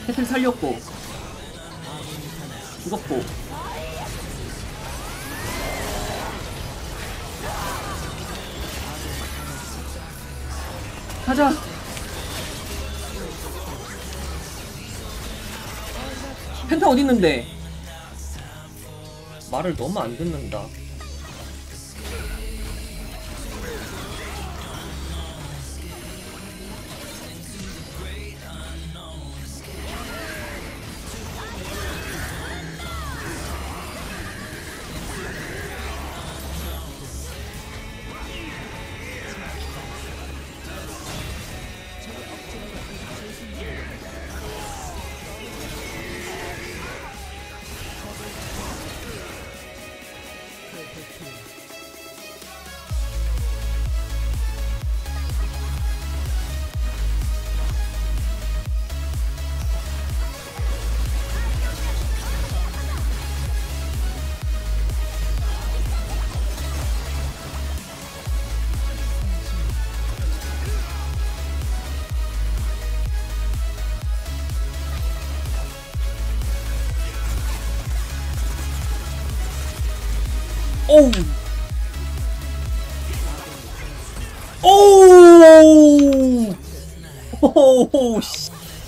캐틀 살렸고 죽었고. 가자. 펜타 어딨는데? 말을 너무 안 듣는다. 오우. 오우. 오우 씨.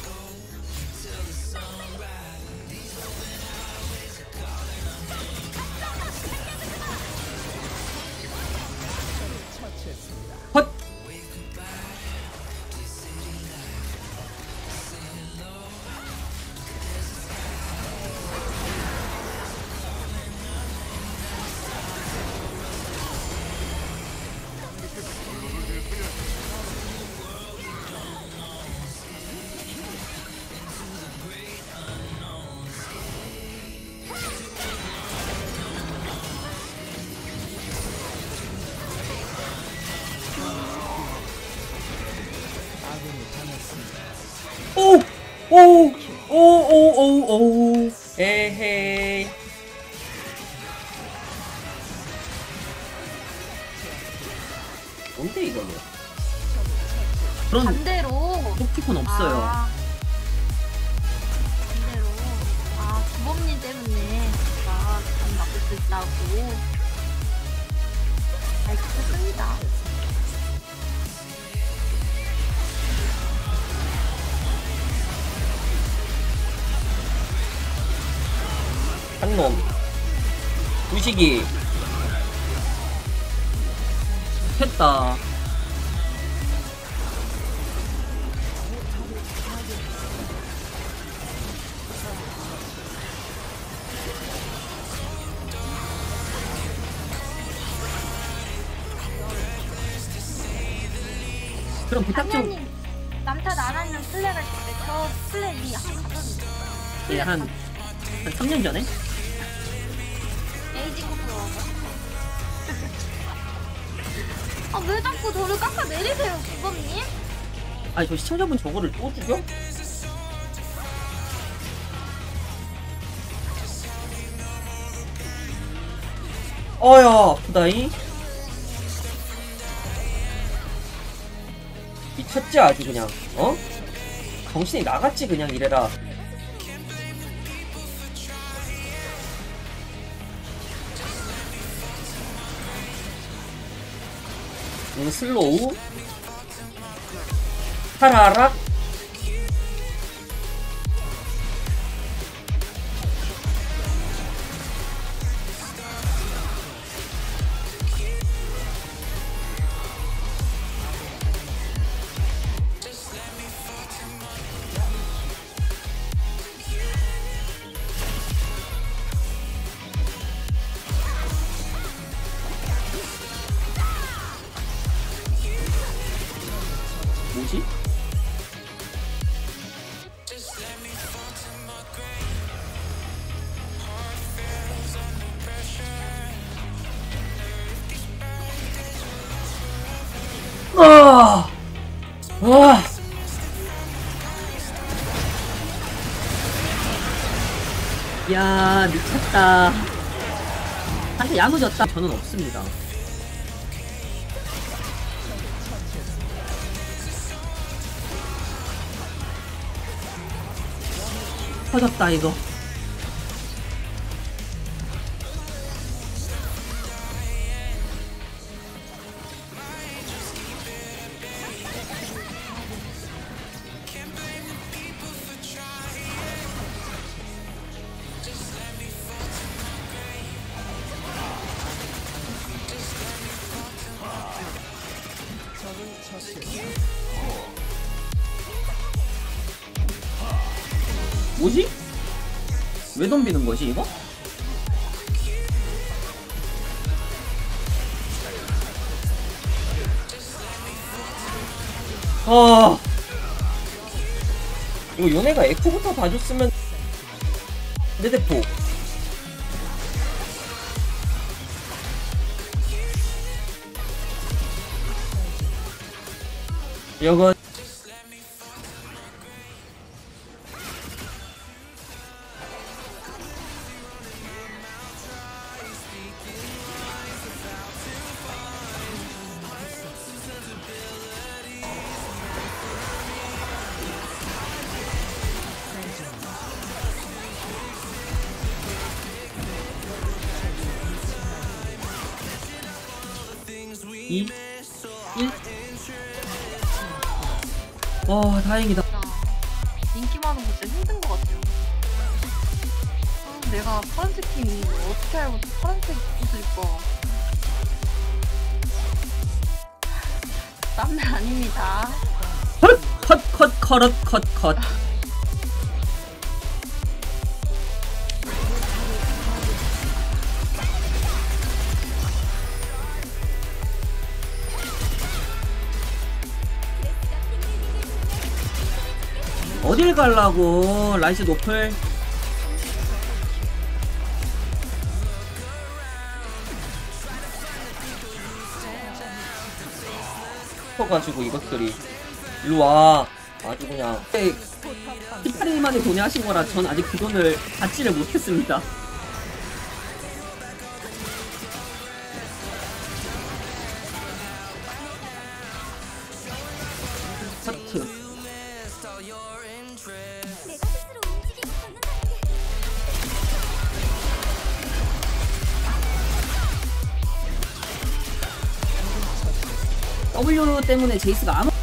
헛. 오! 오! 오! 오! 오! 오! 에헤이. 뭔데 이거는? 그런 반대로. 토키콘 없어요. 반대로. 주범님 때문에 제가 안 맡을 수 있다고 알겠습니다. 한놈 부시기 했다. 그럼 부탁 좀. 당연히 남탓 안 하면 플레이할 때 저 플레이 이미 하거든요. 예, 한 3년 전에? 에이징부터. 왜 자꾸 저를 깎아내리세요, 주범님? 아니 저 시청자분 저거를 또 죽여? 어야 아프다이. 미쳤지 아주 그냥. 어? 정신이 나갔지 그냥 이래라. 슬로우 타라락. 뭐지? 아! 와! 야, 미쳤다. 사실 야무졌다. 저는 없습니다. 터졌다 이거. 뭐지? 왜 덤비는 거지 이거? 아, 이거 요네가 에코부터 봐줬으면. 내 대포 이거 이 1. 와 다행이다. 인기 많은 거 진짜 힘든 것 같아요. 내가 파란색 팀이 어떻게 알고 파란색 옷을 입고. 땀내 아닙니다. 컷. 어딜 갈라고 라이즈 노플. 가지고 이것들이 일로와. 아주 그냥 18일 만에 도내하신 거라 전 아직 그 돈을 받지를 못했습니다. 하트 W 때문에 제이스가 아무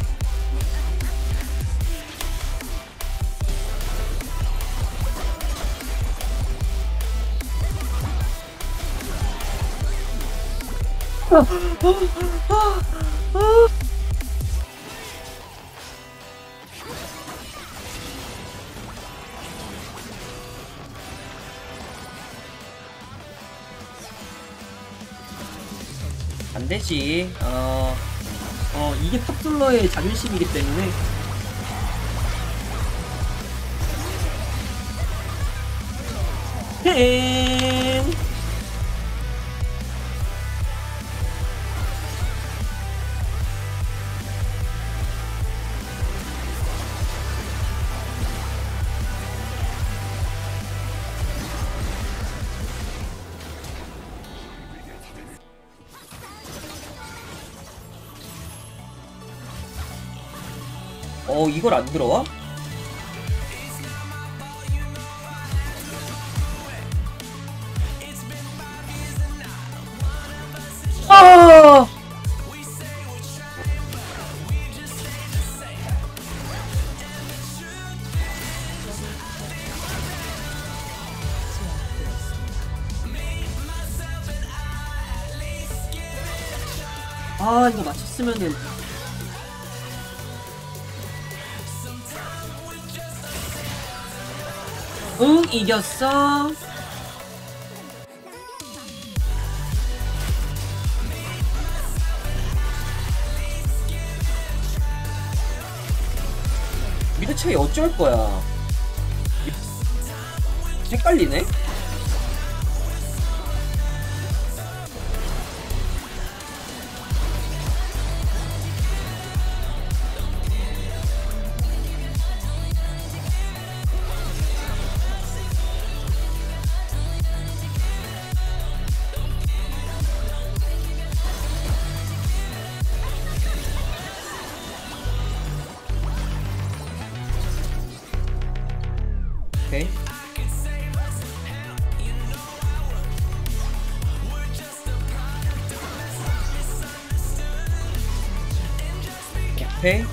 안 되지. 이게 탑솔러의 자존심이기 때문에. 햄. 이걸 안 들어와? 아! 이거 맞췄으면은. 응, 이겼어. 미드 차이 어쩔 거야. 헷갈리네? 오케이. 오케이.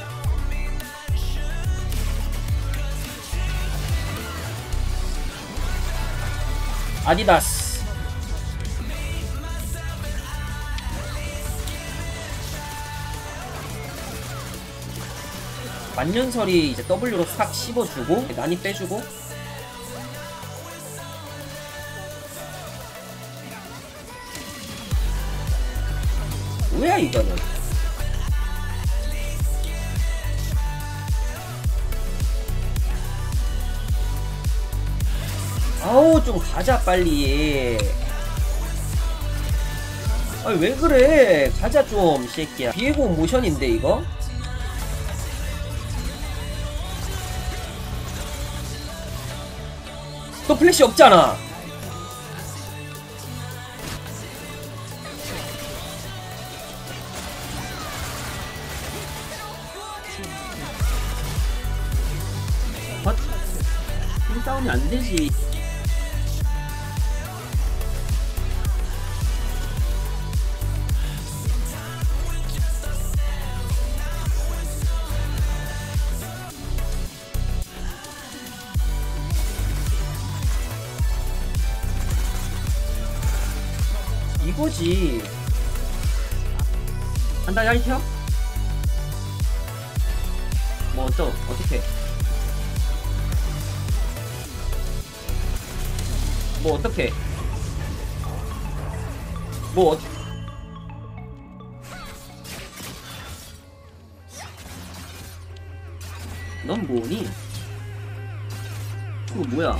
아디다스. 만년설이 이제 W로 싹 씹어주고 난이 빼주고. 뭐야 이거는. 아우 좀 가자 빨리. 아니 왜 그래. 가자 좀 새끼야. 비에고 모션인데 이거? 또 플래시 없잖아. 헛? 힘싸움이 안되지. 이거지. 한다 야이켜? 뭐 어떻게? 뭐 어떻게? 뭐 넌 뭐니? 그거 뭐야?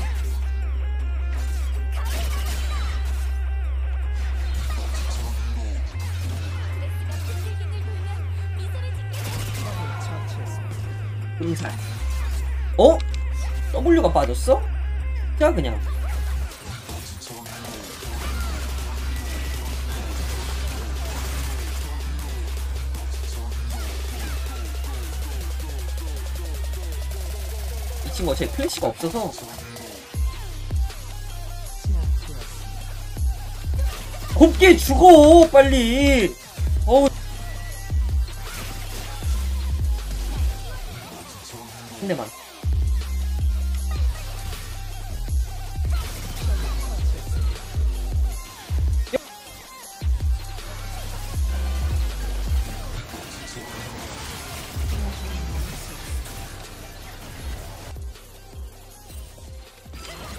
금살. 어? W가 빠졌어? 자 그냥. 이 친구가 제 플래시가 없어서. 곱게 죽어 빨리. 어우. 한 대만.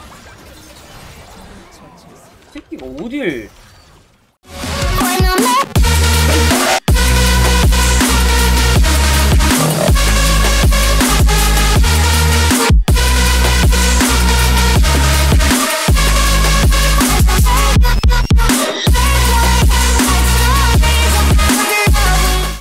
새끼가 어딜